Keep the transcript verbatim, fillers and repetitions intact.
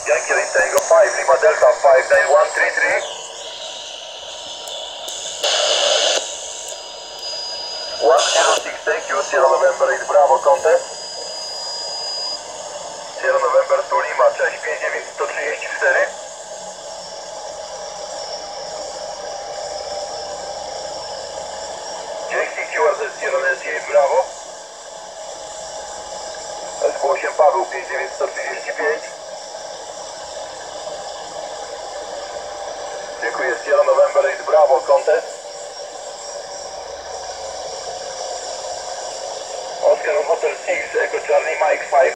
Yankee Tango five, Lima Delta five nine one three three. one zero six, thank you, Sierra November eight Bravo, contest. Sierra November to Lima, cześć, pięć dziewięć sto trzydzieści cztery. Dzięki, Q R Z Sierra Nancy eight Bravo. S Q osiem Paweł pięć dziewięć sto trzydzieści pięć. Dziękuję, Sierra November eight Bravo, contest. Oscar Hotel six, Echo Charlie Mike five.